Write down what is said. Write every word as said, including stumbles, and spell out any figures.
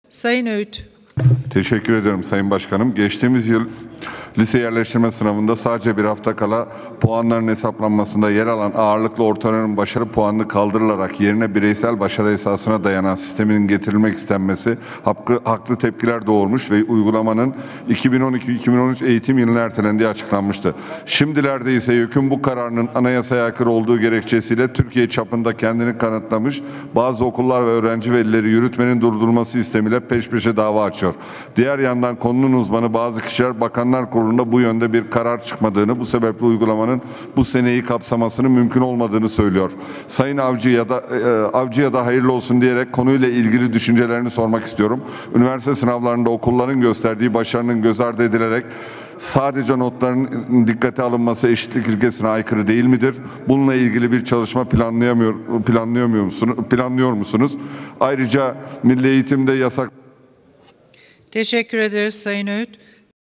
Sayın Öğüt. Teşekkür ederim Sayın Başkanım. Geçtiğimiz yıl lise yerleştirme sınavında sadece bir hafta kala puanların hesaplanmasında yer alan ağırlıklı orta öğrenim başarı puanını kaldırılarak yerine bireysel başarı esasına dayanan sistemin getirilmek istenmesi haklı, haklı tepkiler doğurmuş ve uygulamanın iki bin on iki iki bin on üç eğitim yılına ertelendiği açıklanmıştı. Şimdilerde ise YÖK'ün bu kararının anayasaya aykırı olduğu gerekçesiyle Türkiye çapında kendini kanıtlamış bazı okullar ve öğrenci velileri yürütmenin durdurulması istemiyle peş peşe dava açıyor. Diğer yandan konunun uzmanı bazı kişiler Bakanlar Kurulu'nda bu yönde bir karar çıkmadığını, bu sebeple uygulamanın bu seneyi kapsamasının mümkün olmadığını söylüyor. Sayın Avcı ya da e, Avcı'ya da hayırlı olsun diyerek konuyla ilgili düşüncelerini sormak istiyorum. Üniversite sınavlarında okulların gösterdiği başarının göz ardı edilerek sadece notların dikkate alınması eşitlik ilkesine aykırı değil midir? Bununla ilgili bir çalışma planlayamıyor, planlıyor musunuz? Planlıyor musunuz? Ayrıca milli eğitimde yasak. Teşekkür ederiz Sayın Öğüt.